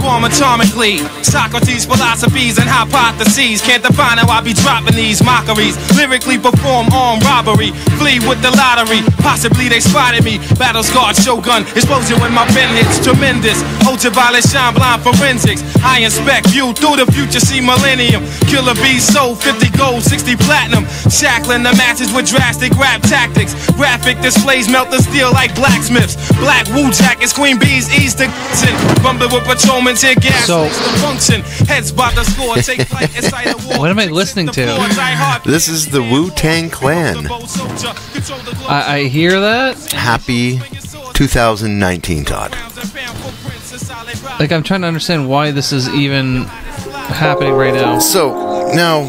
perform atomically. Socrates' philosophies and hypotheses can't define how I be dropping these mockeries. Lyrically perform armed robbery, flee with the lottery. Possibly they spotted me. Battle scarred shogun, explosion when my pen hits tremendous. Ultraviolet shine blind forensics. I inspect view through the future, see millennium. Killer bees sold 50 gold, 60 platinum. Shackling the masses with drastic rap tactics. Graphic displays melt the steel like blacksmiths. Black wool jackets, queen bees ease the bumping with patrolmen, tear gas. So, function. Heads by the score, take flight inside a war. What am I listening to? This is the Wu-Tang Clan. I hear that. Happy 2019, Todd. Like, I'm trying to understand why this is even happening right now. So, now,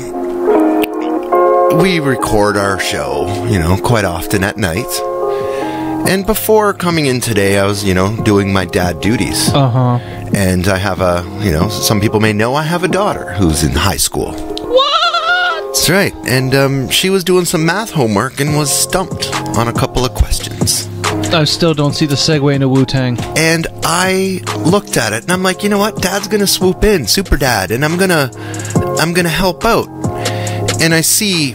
we record our show, quite often at night. And before coming in today, I was, doing my dad duties. Uh-huh. And I have some people may know I have a daughter who's in high school. What? That's right. And she was doing some math homework and was stumped on a couple of questions. I still don't see the segue into Wu-Tang. And I looked at it and I'm like, you know what? Dad's gonna swoop in, Super Dad, and I'm gonna help out. And I see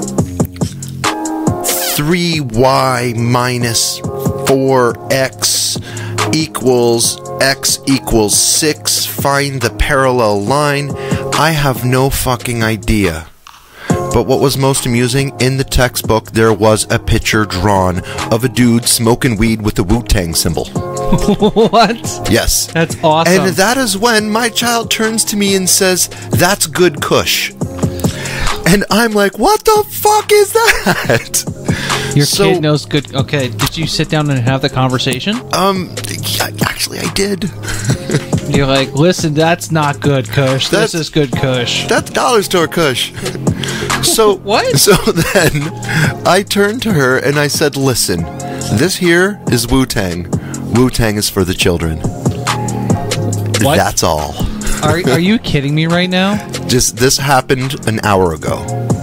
3y minus 4x equals x equals 6. Find the parallel line. I have no fucking idea. But what was most amusing, in the textbook there was a picture drawn of a dude smoking weed with the Wu-Tang symbol. What? Yes. That's awesome. And that is when my child turns to me and says, "That's good kush." And I'm like, what the fuck is that? Your kid knows good. Okay, did you sit down and have the conversation? Actually I did. You're like, listen, that's not good kush. This is good kush. That's dollar store kush. So what? So then I turned to her and I said, listen, this here is Wu-Tang. Wu-Tang is for the children. What? That's all. Are you kidding me right now? This happened an hour ago.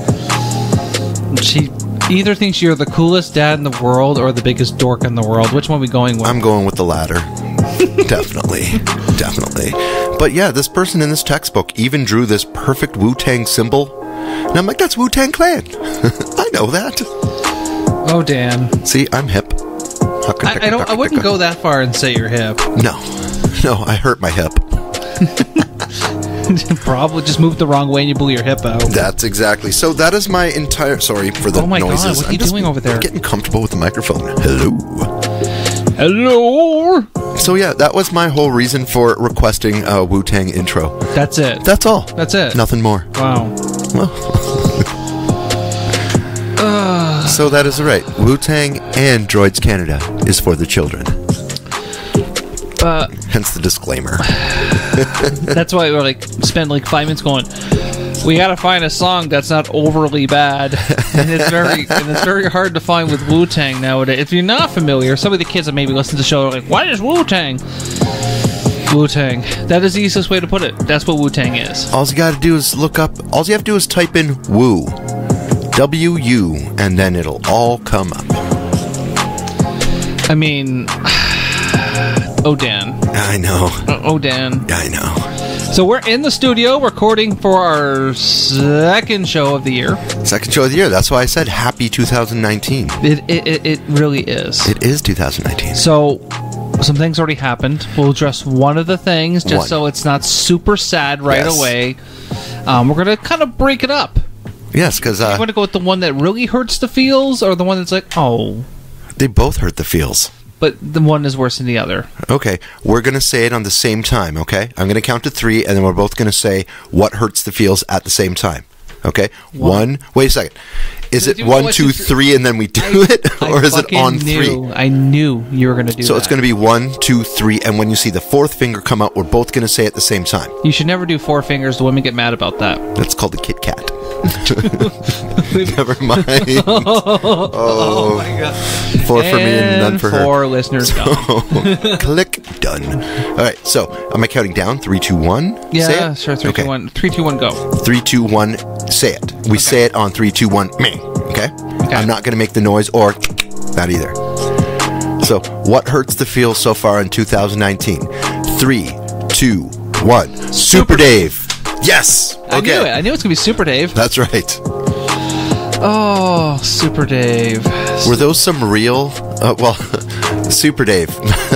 She either thinks you're the coolest dad in the world or the biggest dork in the world. Which one are we going with? I'm going with the latter. Definitely. But yeah, this person in this textbook even drew this perfect Wu-Tang symbol. And I'm like, that's Wu-Tang Clan. I know that. Oh, Dan. See, I'm hip. I wouldn't go that far and say you're hip. No, I hurt my hip. Probably just moved the wrong way and you blew your hip out. That's exactly. So that is my entire... Sorry for the noises. Oh my God, what are you doing over there? I'm getting comfortable with the microphone. Hello. So yeah, that was my whole reason for requesting a Wu-Tang intro. That's it. That's all. That's it. Nothing more. Wow. So that is right. Wu-Tang and Droids Canada is for the children. Hence the disclaimer. That's why we spent 5 minutes going, we gotta find a song that's not overly bad. And it's very hard to find with Wu-Tang nowadays. If you're not familiar, some of the kids that maybe listen to the show are like, what is Wu-Tang? Wu-Tang. That is the easiest way to put it. That's what Wu-Tang is. All you gotta do is look up, all you have to do is type in Wu. W-U, and then it'll all come up. I mean... Oh, Dan. I know. Oh, Dan. I know. So we're in the studio recording for our second show of the year. Second show of the year. That's why I said happy 2019. It really is. It is 2019. So some things already happened. We'll address one of the things just so it's not super sad right away. We're going to kind of break it up. Yes, because... you want to go with the one that really hurts the feels or the one that's like, oh... They both hurt the feels. But the one is worse than the other. Okay, we're going to say it on the same time, okay? I'm going to count to 3, and then we're both going to say what hurts the feels at the same time. Okay? One. Wait a second. Is it 1, 2, 3, and then we do it? Or is it on 3? I knew you were going to do that. So it's going to be 1, 2, 3, and when you see the 4th finger come out, we're both going to say it at the same time. You should never do 4 fingers. The women get mad about that. That's called the Kit Kat. Never mind. Oh my God. 4 for me and none for her. 4 listeners gone. Click, done. All right, so am I counting down? 3, 2, 1? Yeah, say it? sure. 3, 2, 1. 3, 2, 1, go. 3, 2, 1, say it. We say it on 3, 2, 1, me. Okay? I'm not going to make the noise or that either. So, what hurts the feel so far in 2019? 3, 2, What? Super Dave. Yes. I knew it. I knew it was going to be Super Dave. That's right. Oh, Super Dave. Were those some real? Super Dave.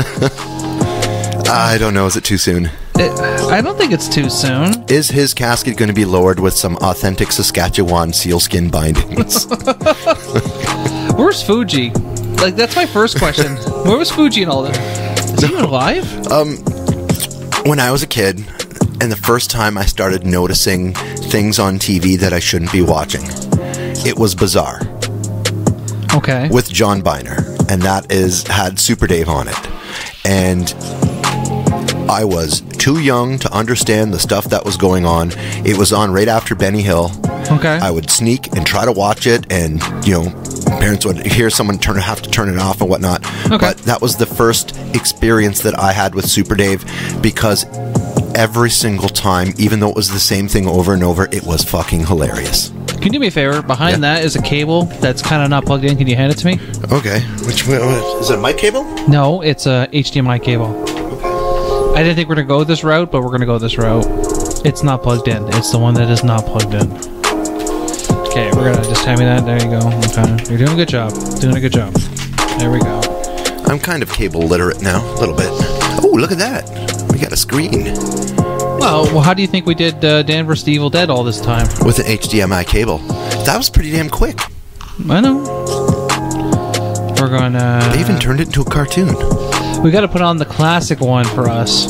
I don't know. Is it too soon? I don't think it's too soon. Is his casket going to be lowered with some authentic Saskatchewan sealskin bindings? Where's Fuji? Like, that's my first question. Where was Fuji in all this? Is he even alive? When I was a kid, and the first time I started noticing things on TV that I shouldn't be watching, it was Bizarre. Okay. With John Biner, and that had Super Dave on it. And I was too young to understand the stuff that was going on. It was on right after Benny Hill. Okay. I would sneak and try to watch it, and parents would hear someone have to turn it off and whatnot. Okay. But that was the first experience that I had with Super Dave, because every single time, even though it was the same thing over and over, it was fucking hilarious. Can you do me a favor? Behind that is a cable that's kind of not plugged in. Can you hand it to me? Okay. Which one? Is it a mic cable? No, it's a HDMI cable. I didn't think we were going to go this route, but we're going to go this route. It's not plugged in. It's the one that is not plugged in. Okay, we're going to just hand me that. There you go. Okay. You're doing a good job. Doing a good job. There we go. I'm kind of cable literate now, a little bit. Oh, look at that. We got a screen. Well, how do you think we did Dan vs. the Evil Dead all this time? With an HDMI cable. That was pretty damn quick. I know. We're going to... They even turned it into a cartoon. We got to put on the classic one for us.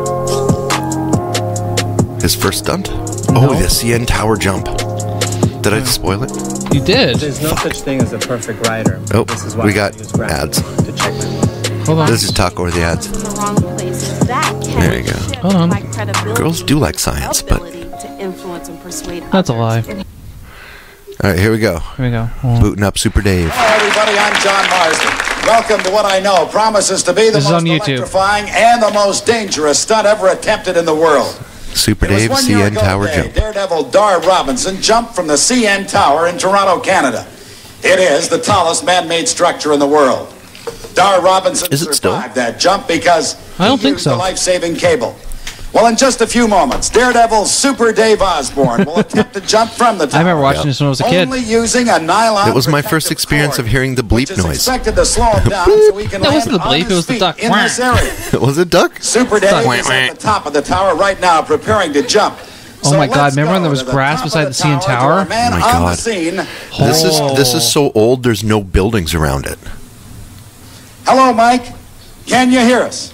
His first stunt? No. Oh, the CN Tower jump. Did I just spoil it? You did. There's no such thing as a perfect rider. Oh, This is why we I got use graphics ads. to check my work. Hold on. Let's just talk over the ads. In the wrong places. That can There you go. shift Hold on. my credibility, Girls do like science, but... ability to influence and persuade That's a others. lie. Alright, here we go. Here we go. Hold on. Booting up Super Dave. Hello, everybody. I'm John Marsden. Welcome to what I know promises to be the This is most on YouTube. electrifying and the most dangerous stunt ever attempted in the world. Super It was Dave 1 year CN ago Tower today, jump. Daredevil Dar Robinson jumped from the CN Tower in Toronto, Canada. It is the tallest man-made structure in the world. Dar Robinson Is it still? survived that jump because I don't he think used so. the life-saving cable. Well, in just a few moments, Daredevil Super Dave Osborne will attempt to jump from the tower. I remember watching this when I was a kid. Only using a nylon. It was my first protective experience cord, of hearing the bleep which is noise. expected to slow him down so he can That land wasn't the on bleep, his it was the feet duck. in this area. Was it Duck? Super Dave Duck. is at the top of the tower right now, preparing to jump. Oh So my God, let's remember when go there was to the grass top of beside the CN to Tower? our man Oh my on the God. scene. This is so old, there's no buildings around it. Hello, Mike. Can you hear us?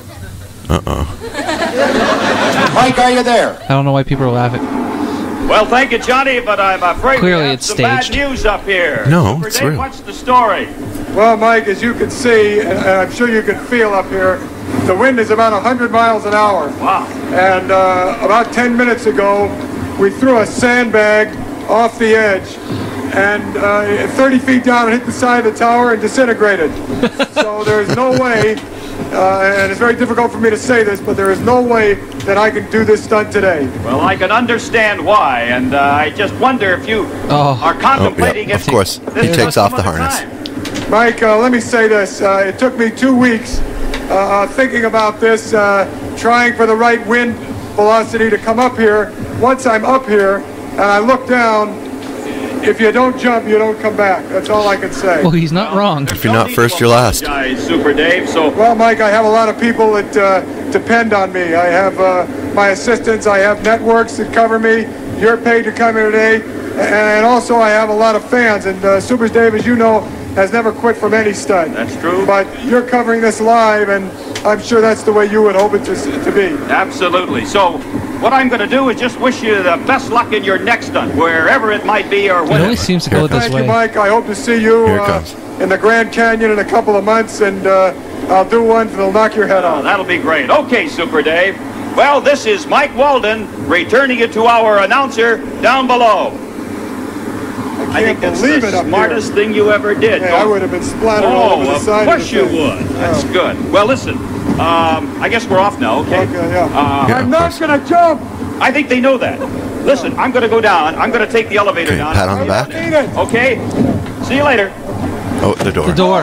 Mike, are you there? I don't know why people are laughing. Well, thank you, Johnny, but I'm afraid Clearly we have it's some staged. bad news up here. No, Super it's Dave, real. what's the story? Well, Mike, as you can see, and I'm sure you can feel up here, the wind is about 100 miles an hour. Wow. And about 10 minutes ago, we threw a sandbag off the edge, and 30 feet down, it hit the side of the tower and disintegrated. So there's no way, and it's very difficult for me to say this, but there is no way that I can do this stunt today. Well, I can understand why, and I just wonder if you are contemplating Oh, yeah, it. of course. this He takes some off the other harness. time. Mike, let me say this. It took me 2 weeks thinking about this, trying for the right wind velocity to come up here. Once I'm up here and I look down, if you don't jump, you don't come back. That's all I can say. Well, he's not wrong. If you're not first, you're last. Apologize, Super Dave. So Well, Mike, I have a lot of people that depend on me. I have my assistants. I have networks that cover me. You're paid to come here today. And also I have a lot of fans. And Super Dave, as you know, has never quit from any stunt. That's true. But you're covering this live, and I'm sure that's the way you would hope it to be. absolutely. So what I'm going to do is just wish you the best luck in your next stunt, wherever it might be or It whatever. always seems to go this Thank way. you, Mike. I hope to see you Here it comes. in the Grand Canyon in a couple of months, and I'll do one that'll knock your head off. That'll be great. Okay, Super Dave. Well, this is Mike Walden returning it to our announcer down below. I think that's believe the it up smartest thing you ever did. Yeah, I would have been splattered all over the of side course of the you thing. would. That's Yeah. good. Well, listen, I guess we're off now, okay? Okay, yeah. Yeah, I'm of not course. going to jump. I think they know that. Listen, I'm going to go down. I'm going to take the elevator Okay, down. pat on the back. Need it. Okay? See you later. Oh, the door. The door.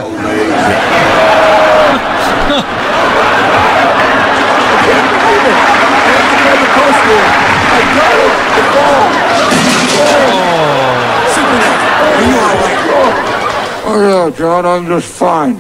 John, I'm just fine.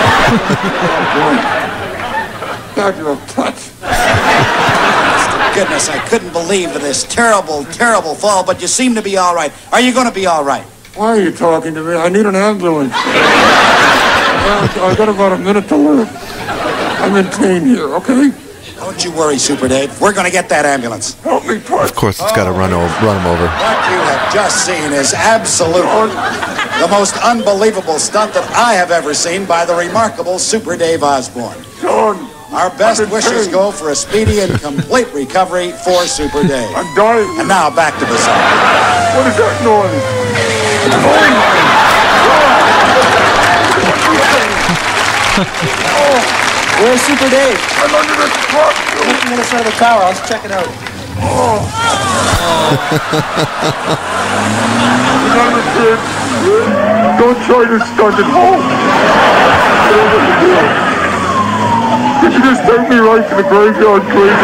God, you're a putz. Goodness, I couldn't believe this terrible, terrible fall, but you seem to be all right. Are you going to be all right? Why are you talking to me? I need an ambulance. I've got about a minute to live. I'm in pain here, okay? Don't you worry, Super Dave. We're going to get that ambulance. Help me, Putz. Of course, it's got to run him over. What you have just seen is absolutely the most unbelievable stunt that I have ever seen by the remarkable Super Dave Osborne. John. Our best wishes go for a speedy and complete recovery for Super Dave. I'm dying. And now back to the song. What is that noise? Oh, my God. Where's Super Dave? I'm under the truck. 15 minutes out of the tower. Let's check it out. Remember, kid, don't try to stunt at home. Could you just take me right to the graveyard, please?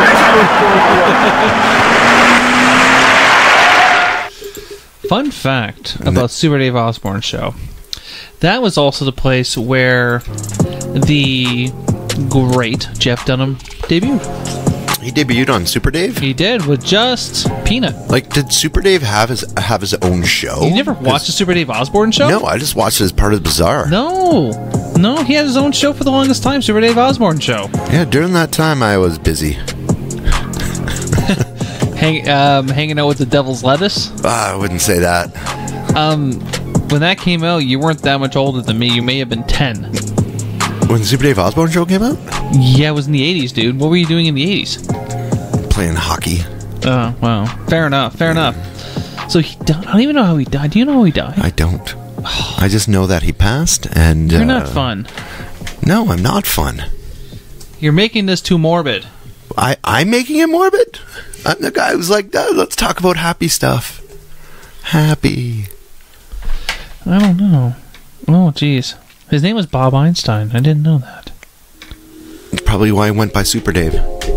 Fun fact about Super Dave Osborne show. That was also the place where the great Jeff Dunham debuted. He debuted on Super Dave? He did, with just Peanut. Like, did Super Dave have his own show? You never watched the Super Dave Osborne show? No, I just watched it as part of the Bizarre. No, he had his own show for the longest time, Super Dave Osborne show. Yeah, during that time I was busy. Hanging out with the Devil's Lettuce? I wouldn't say that. When that came out, you weren't that much older than me. You may have been 10. When the Super Dave Osborne show came out? Yeah, it was in the 80s, dude. What were you doing in the 80s? Playing hockey. Oh, wow. Fair enough. So I don't even know how he died. Do you know how he died? I don't. I just know that he passed, and... You're not fun. No, I'm not fun. You're making this too morbid. I'm making it morbid? I'm the guy who's like, let's talk about happy stuff. Happy. I don't know. Oh, jeez. His name was Bob Einstein. I didn't know that. Probably why he went by Super Dave.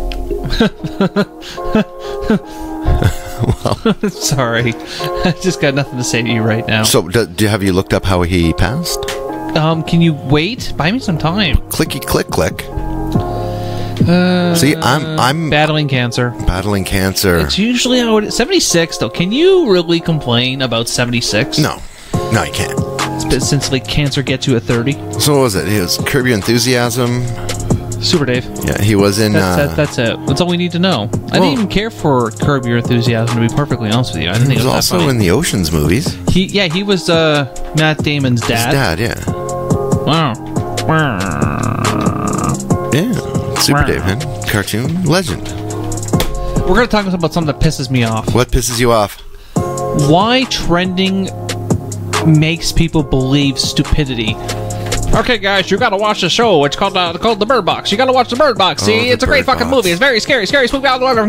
Well, sorry. I just got nothing to say to you right now. So, have you looked up how he passed? Can you wait? Buy me some time. Clicky click click. See, I'm battling cancer. Battling cancer. It's usually how it is. 76, though. Can you really complain about 76? No, you can't. Since like cancer gets you at 30. So what was it? It was Curb Your Enthusiasm. Super Dave. Yeah, he was in... That's it. That's all we need to know. I didn't even care for Curb Your Enthusiasm, to be perfectly honest with you. I didn't think it was also in the Ocean's movies. He was Matt Damon's dad. His dad, yeah. Wow. Yeah, Super Dave, man. Cartoon legend. We're going to talk about something that pisses me off. What pisses you off? Why trending makes people believe stupidity. Okay, guys, you gotta watch the show. It's called The Bird Box. You gotta watch The Bird Box. See, it's a great fucking movie. It's very scary, spook out the water.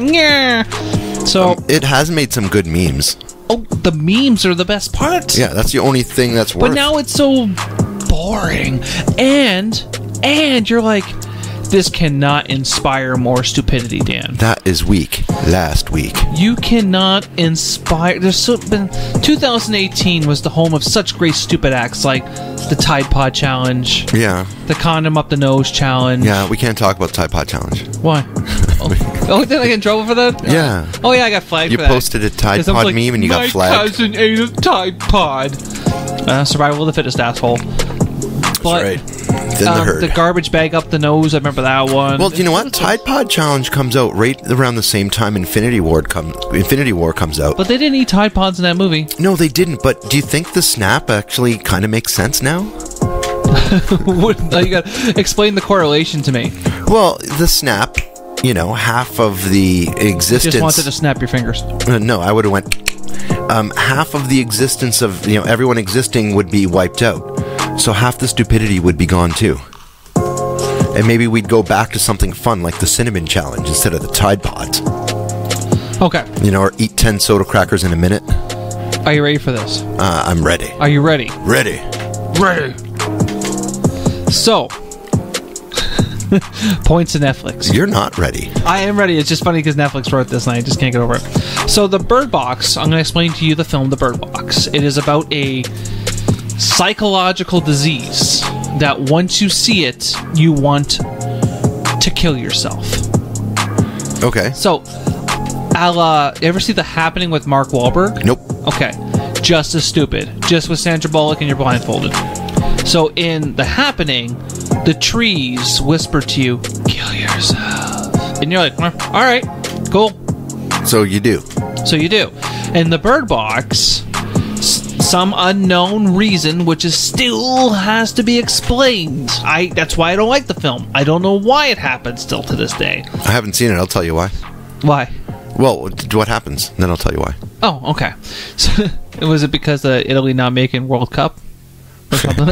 So it has made some good memes. Oh, the memes are the best part. Yeah, that's the only thing that's worth. But now it's so boring, and you're like, this cannot inspire more stupidity, Dan. That is weak. Last week. You cannot inspire... 2018 was the home of such great stupid acts like the Tide Pod Challenge. Yeah. The Condom Up the Nose Challenge. Yeah, we can't talk about the Tide Pod Challenge. Why? Oh, did I get in trouble for that? Yeah. Oh, yeah, I got flagged for that. You posted a Tide Pod like, meme and you got flagged. My cousin ate a Tide Pod. Survival of the fittest, asshole. But, that's right. Then the herd. The garbage bag up the nose, I remember that one. Well, you know what? Tide Pod Challenge comes out right around the same time Infinity War comes out. But they didn't eat Tide Pods in that movie. No, they didn't. But do you think the snap actually kind of makes sense now? You got to explain the correlation to me. Well, the snap, half of the existence... You just wanted to snap your fingers. No, I would have went... half of the existence of, everyone existing would be wiped out. So half the stupidity would be gone too. And maybe we'd go back to something fun like the Cinnamon Challenge instead of the Tide Pods. Okay. Or eat 10 soda crackers in a minute. Are you ready for this? I'm ready. Are you ready? Ready. So, points to Netflix. You're not ready. I am ready. It's just funny because Netflix wrote this and I just can't get over it. So, The Bird Box, I'm going to explain to you the film The Bird Box. It is about a psychological disease that once you see it, you want to kill yourself. Okay. So, you ever see The Happening with Mark Wahlberg? Nope. Okay. Just as stupid. Just with Sandra Bullock and you're blindfolded. So in The Happening, the trees whisper to you, kill yourself. And you're like, alright, cool. So you do. So you do. In the Bird Box, some unknown reason, which is still has to be explained. That's why I don't like the film. I don't know why it happens still to this day. I haven't seen it. I'll tell you why. Why? Well, what happens? Then I'll tell you why. Oh, okay. So, was it because of Italy not making World Cup? Or something?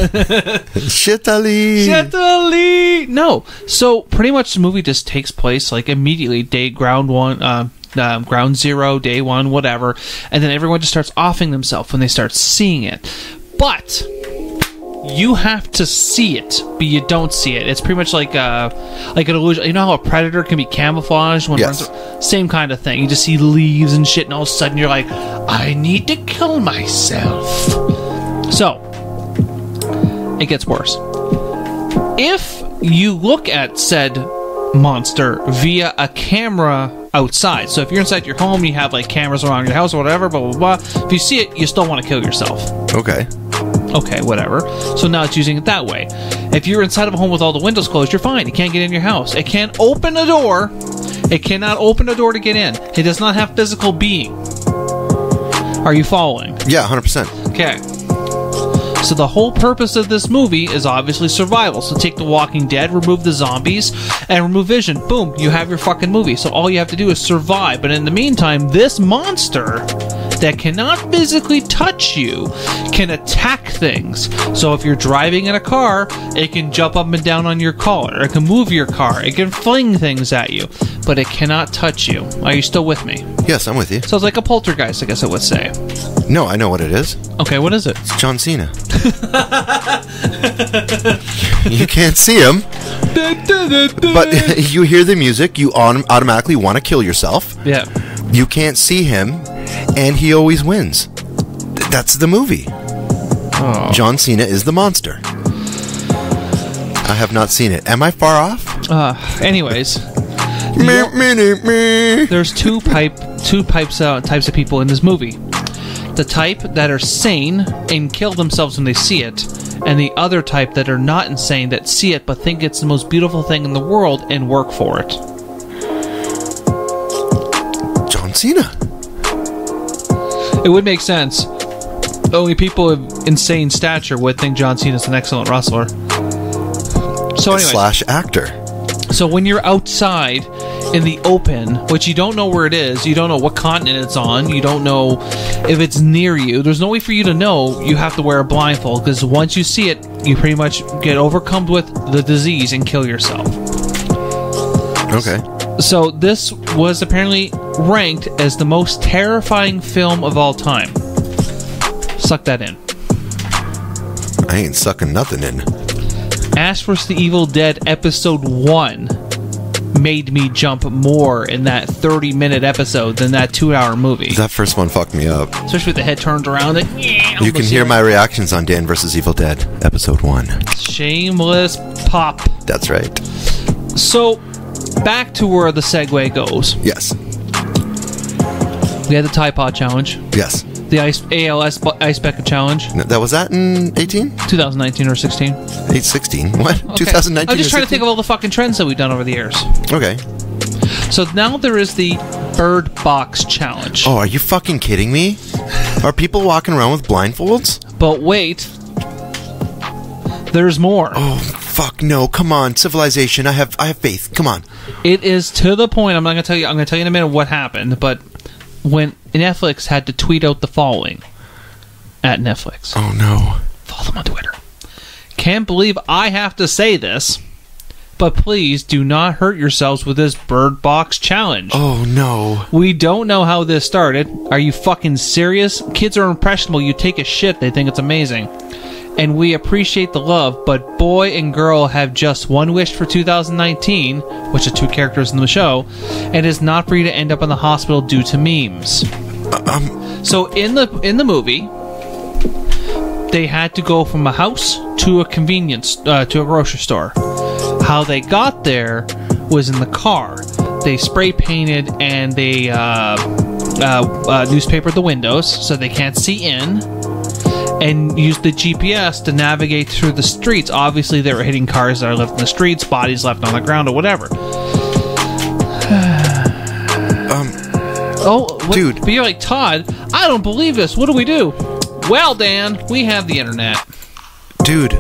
Shitali! No. So, pretty much the movie just takes place, like, immediately, ground zero, day one, whatever, and then everyone just starts offing themselves when they start seeing it. But you have to see it, but you don't see it. It's pretty much like an illusion. You know how a predator can be camouflaged when yes. it runs? Same kind of thing. You just see leaves and shit, and all of a sudden you're like, I need to kill myself. So, it gets worse. If you look at said monster via a camera outside, so if you're inside your home, you have like cameras around your house or whatever, blah blah blah, if you see it, you still want to kill yourself. Okay, whatever. So now it's using it that way. If you're inside of a home with all the windows closed, you're fine. You can't get in your house. It can't open a door. It cannot open a door to get in. It does not have physical being. Are you following? Yeah, 100%. Okay. So the whole purpose of this movie is obviously survival. So take The Walking Dead, remove the zombies, and remove Vision. Boom, you have your fucking movie. So all you have to do is survive. But in the meantime, this monster that cannot physically touch you can attack things. So if you're driving in a car, it can jump up and down on your collar. It can move your car. It can fling things at you. But it cannot touch you. Are you still with me? Yes, I'm with you. So it's like a poltergeist, I guess I would say. No, I know what it is. Okay, what is it? It's John Cena. You can't see him, but you hear the music, you automatically want to kill yourself. Yeah. You can't see him, and he always wins. That's the movie. Oh. John Cena is the monster. I have not seen it. Am I far off? Anyways, there's two types of people in this movie. The type that are sane and kill themselves when they see it, and the other type that are not insane that see it but think it's the most beautiful thing in the world and work for it. John Cena. It would make sense. Only people of insane stature would think John Cena's an excellent wrestler. So anyway, / actor. So when you're outside in the open, which you don't know where it is, you don't know what continent it's on, you don't know if it's near you, there's no way for you to know. You have to wear a blindfold, because once you see it, you pretty much get overcome with the disease and kill yourself. Okay. So this was apparently ranked as the most terrifying film of all time. Suck that in. I ain't sucking nothing in. Ash vs. the Evil Dead Episode 1 made me jump more in that 30-minute episode than that 2-hour movie. That first one fucked me up. Especially with the head turned around. Like, you can hear my reactions on Dan vs. Evil Dead, Episode 1. Shameless pop. That's right. So, back to where the segue goes. Yes. We had the Tide Pod Challenge. Yes. The ALS Ice Bucket Challenge. No, that was that in 18? 2019 or 16. 16? What? Okay. 2019 I'm just trying 16? to think of all the fucking trends that we've done over the years. Okay. So now there is the Bird Box Challenge. Oh, are you fucking kidding me? Are people walking around with blindfolds? But wait. There's more. Oh, fuck no. Come on. Civilization. I have faith. Come on. It is to the point. I'm going to tell you in a minute what happened, but when Netflix had to tweet out the following at Netflix. Oh no. Follow them on Twitter. Can't believe I have to say this, but please do not hurt yourselves with this Bird Box Challenge. Oh no. We don't know how this started. Are you fucking serious? Kids are impressionable. You take a shit, they think it's amazing. And we appreciate the love, but boy and girl have just one wish for 2019, which are two characters in the show, and it's not for you to end up in the hospital due to memes. So in the movie, they had to go from a house to a convenience, to a grocery store. How they got there was in the car. They spray painted and they newspapered the windows so they can't see in, and used the GPS to navigate through the streets. Obviously, they were hitting cars that are left in the streets, bodies left on the ground, or whatever. Dude. But you're like, Todd, I don't believe this. What do we do? Well, Dan, we have the internet. Dude.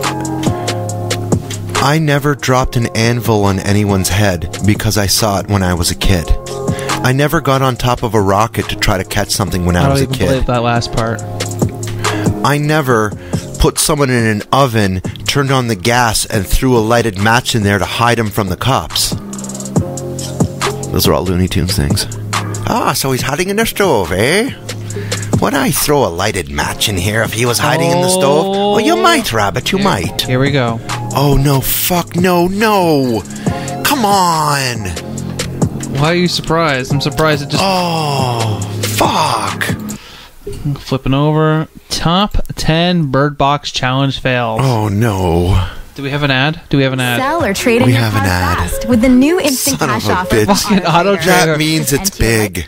I never dropped an anvil on anyone's head because I saw it when I was a kid. I never got on top of a rocket to try to catch something when I was a kid. I don't even believe that last part. I never put someone in an oven, turned on the gas, and threw a lighted match in there to hide him from the cops. Those are all Looney Tunes things. Ah, so he's hiding in the stove, eh? Would I throw a lighted match in here if he was hiding in the stove? Oh, you might, Rabbit, you might. Here we go. Oh, no, fuck, no. Come on. Why are you surprised? I'm surprised it just... Oh, fuck. Flipping over. Top 10 Bird Box Challenge fails. Oh, no. Do we have an ad? Sell or trade in We your have car an ad. fast with the new instant Son cash of a offer. bitch. Fucking auto That means it's big.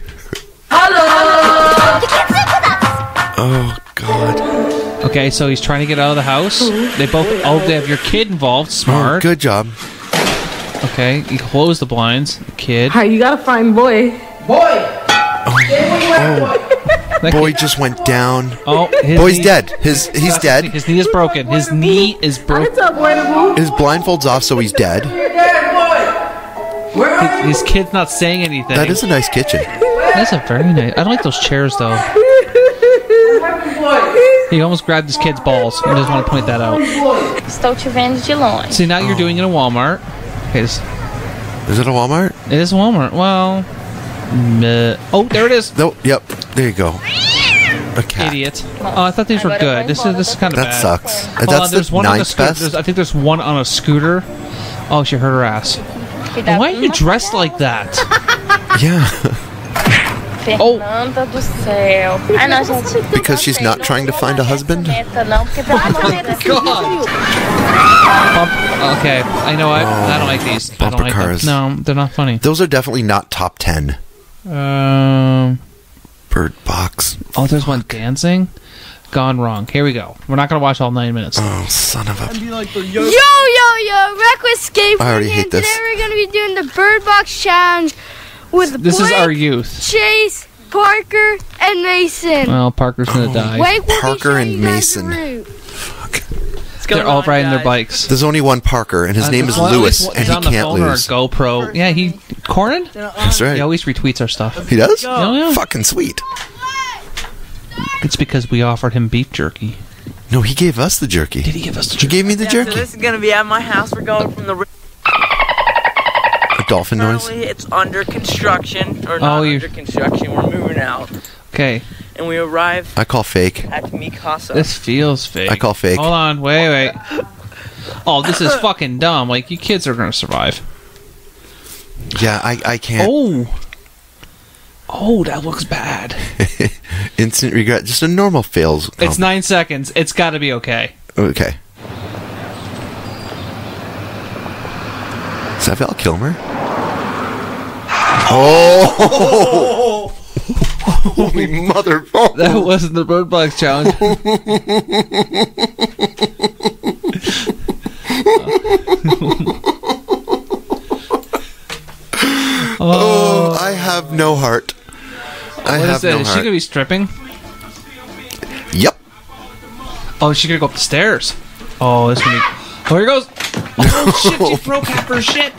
Oh, God. Okay, so he's trying to get out of the house. They have your kid involved. Smart. Oh, good job. Okay, you close the blinds. The kid. Hi, you gotta find boy. Boy just went down. Oh, Boy's dead. He's dead. His knee is broken. His knee is broken. His blindfold's off, so he's dead. His kid's not saying anything. That is a nice kitchen. That's a very nice. I don't like those chairs though. He almost grabbed his kid's balls. He doesn't want to point that out. Estou te vendo de longe. See, now you're doing it in Walmart. Okay, Is it a Walmart? it is Walmart. Well, oh, there it is. No, yep. There you go. A cat. Idiot. Oh, I thought these were good. This is kind of That bad. sucks. Hold on, That's there's the one on the ninth scooter. best. I think there's one on a scooter. Oh, she hurt her ass. Why are you dressed like that? Yeah. Fernanda do céu. Ai, não, gente. Because she's not trying to find a husband? Não, porque pelo amor de Deus. Okay, I know I don't like these. I don't Bumper like cars. them. No, they're not funny. Those are definitely not top 10. Bird Box. Oh, there's one dancing. Gone wrong. Here we go. We're not gonna watch all 9 minutes. Oh, son of a... Yo, Reckless Skateboarding. I already hate this. Today we're going to be doing the Bird Box Challenge with This is Blake, our youth. Chase, Parker, and Mason. Well, Parker's gonna die. Blake will be Parker showing and you guys the Mason. route. They're all riding their bikes. There's only one Parker, and his name is Lewis, and he can't lose. Or a GoPro. Yeah, Corin? That's right. He always retweets our stuff. He does? Oh, yeah. Fucking sweet. It's because we offered him beef jerky. No, he gave us the jerky. Did he give us the jerky? He gave me the jerky. So this is gonna be at my house. We're going from the. A dolphin noise? Currently, it's under construction, or not under construction. We're moving out. Okay. And we arrive. I call fake. At Mikasa. This feels fake. I call fake. Hold on, wait. Oh, this is fucking dumb. Like, you kids are gonna survive. Yeah, I can't. Oh, that looks bad. Instant regret. Just a normal fails. It's 9 seconds. It's gotta be okay. Okay. Is that Val Kilmer? Oh! Holy mother! Oh. That wasn't the Bird Box Challenge. Oh, I have no heart. I What have is that? no Is she heart. gonna be stripping? Yep. Oh, she's gonna go up the stairs. Oh, this gonna be. Oh, here goes. Oh shit! She broke half her shit.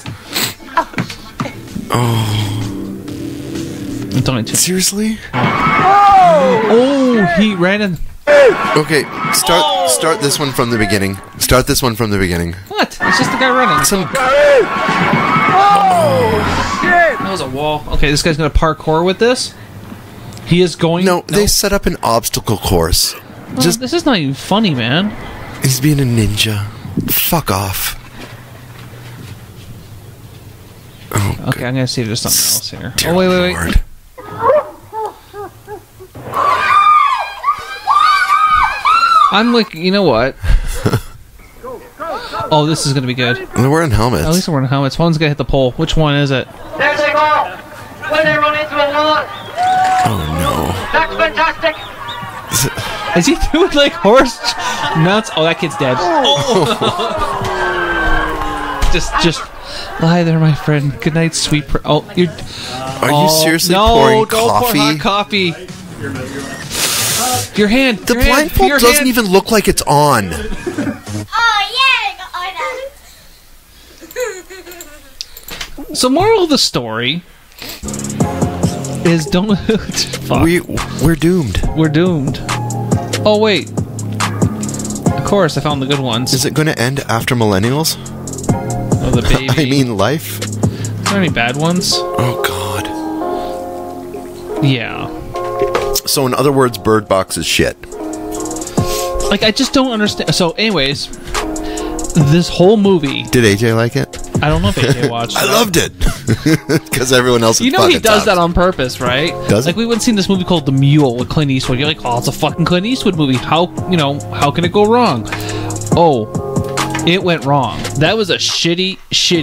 Oh. It's only 2. Seriously? Oh, he ran in. Okay, start this one from the beginning. Start this one from the beginning. What? It's just the guy running. That was a wall. Okay, this guy's gonna parkour with this. He is going. No, they set up an obstacle course. Well, this is not even funny, man. He's being a ninja. Fuck off. Oh, okay, I'm gonna see if there's something else here. Dear Oh wait. Lord. I'm like, you know what? Oh, this is gonna be good. They're wearing helmets. At least they're wearing helmets. One's gonna hit the pole. Which one is it? There they go. When they run into a wall. Oh no. That's fantastic. Is he doing like horse nuts? Oh, that kid's dead. Oh. just lie there, my friend. Good night, sweet. Oh, you. Are you seriously pouring coffee? Don't pour hot coffee. Your hand. The blindfold doesn't even look like it's on. So, moral of the story is don't. We're doomed. We're doomed. Oh wait. Of course, I found the good ones. Is it going to end after millennials? Oh, the baby. I mean, life. Is there any bad ones? Oh God. Yeah. So, in other words, Bird Box is shit. Like, I just don't understand. So, anyways, this whole movie. Did AJ like it? I don't know if AJ watched it. I loved it. Because everyone else is he does that on purpose, right? Does Like, we went and seen this movie called The Mule with Clint Eastwood. You're like, oh, it's a fucking Clint Eastwood movie. How can it go wrong? Oh, it went wrong. That was a shitty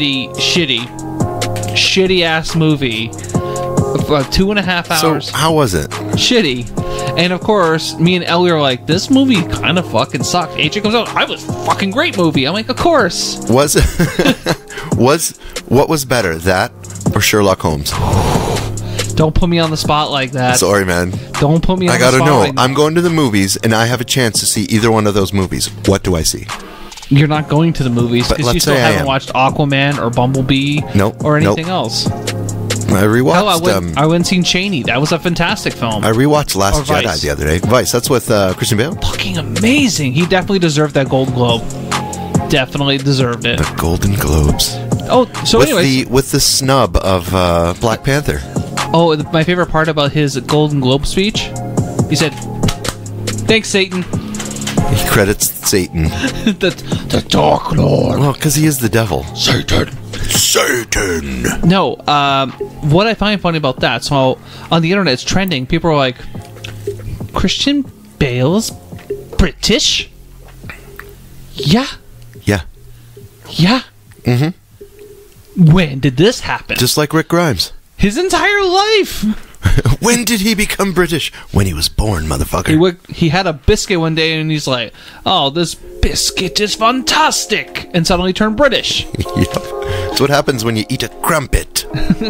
ass movie. 2.5 hours. So, how was it? Shitty. And of course, me and Ellie are like, this movie kind of fucking sucked. AJ comes out, I was fucking great movie. I'm like, of course. Was it? What was better, that or Sherlock Holmes? Don't put me on the spot like that. Sorry, man. Don't put me on the spot. I gotta know. Like I'm going to the movies, and I have a chance to see either one of those movies. What do I see? You're not going to the movies because you still haven't watched Aquaman or Bumblebee or anything else. I rewatched. Hell, I went and seen Cheney. That was a fantastic film. I rewatched Last Jedi the other day. Vice. That's with Christian Bale. Fucking amazing. He definitely deserved that Gold Globe. Definitely deserved it. The Golden Globes. Oh, so anyways, with the snub of Black Panther. Oh, my favorite part about his Golden Globe speech, he said, "Thanks, Satan." He credits Satan. the Dark Lord. Well, because he is the devil. Satan. No, what I find funny about that, so on the internet it's trending, people are like, Christian Bale's British? Yeah. Yeah. Yeah. Mm-hmm. When did this happen? Just like Rick Grimes. His entire life. When did he become British? When he was born, motherfucker. He had a biscuit one day and he's like, oh, this biscuit is fantastic, and suddenly turned British. Yep. That's what happens when you eat a crumpet.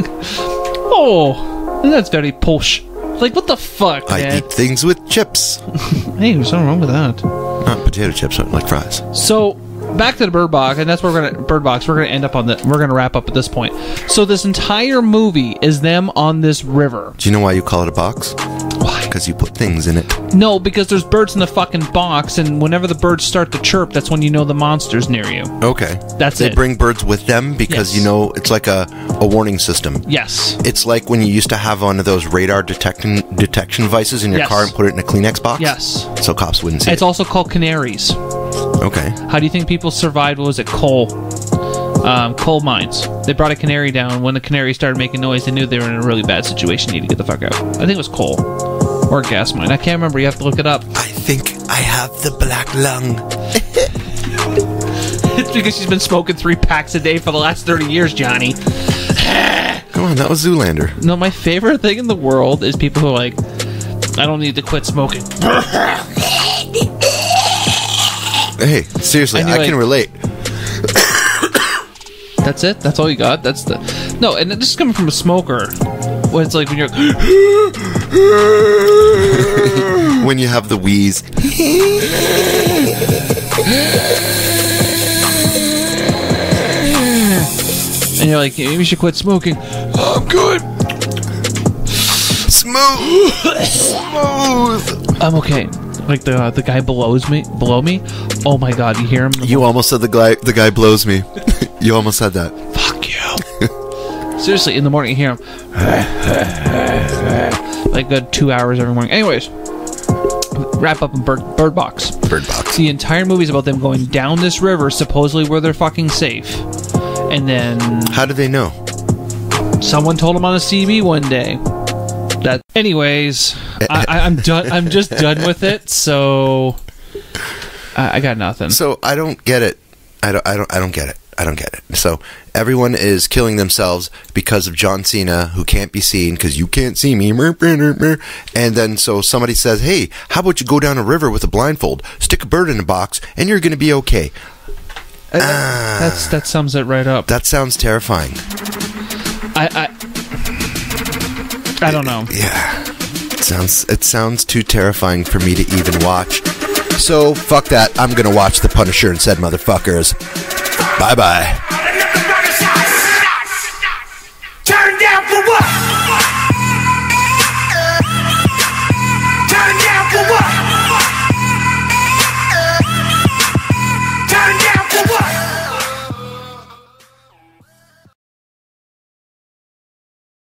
Oh, that's very posh. Like, what the fuck, man? I eat things with chips. Hey, there's something wrong with that. Not potato chips, like fries. So, back to the Bird Box, and that's where we're gonna end up on the. We're gonna wrap up at this point. So this entire movie is them on this river. Do you know why you call it a box? Why? Because you put things in it. No, because there's birds in the fucking box, and whenever the birds start to chirp, that's when you know the monster's near you. Okay. That's They it. bring birds with them because, you know, it's like a warning system. Yes. It's like when you used to have one of those radar detection devices in your car and put it in a Kleenex box. Yes. So cops wouldn't see It's also called canaries. Okay. How do you think people survived, what was it, coal mines? They brought a canary down. When the canary started making noise, they knew they were in a really bad situation, needed to get the fuck out. I think it was coal. Or a gas mine. I can't remember. You have to look it up. I think I have the black lung. It's because she's been smoking 3 packs a day for the last 30 years, Johnny. Come on, that was Zoolander. No, my favorite thing in the world is people who are like, I don't need to quit smoking. Hey, seriously, I can relate. That's it? That's all you got? That's the... No, and this is coming from a smoker. When it's like when you're... when you have the wheeze. And you're like, maybe you should quit smoking. I'm good. Smooth. I'm okay. Like the guy below me. Oh my god, you hear him? You almost said the guy blows me. You almost said that. Fuck you. Seriously, in the morning you hear him. Like good 2 hours every morning. Anyways, wrap up in Bird Box. Bird Box. The entire movie is about them going down this river, supposedly where they're fucking safe. And then... How do they know? Someone told them on a CB one day. Anyways, I'm done. I'm just done with it. So I got nothing. So I don't get it. I don't get it. I don't get it. So everyone is killing themselves because of John Cena, who can't be seen because you can't see me. And then so somebody says, hey, how about you go down a river with a blindfold, stick a bird in a box, and you're going to be okay. That sums it right up. That sounds terrifying. I don't know. Yeah. It sounds too terrifying for me to even watch. So, fuck that. I'm going to watch The Punisher and said motherfuckers. Bye-bye.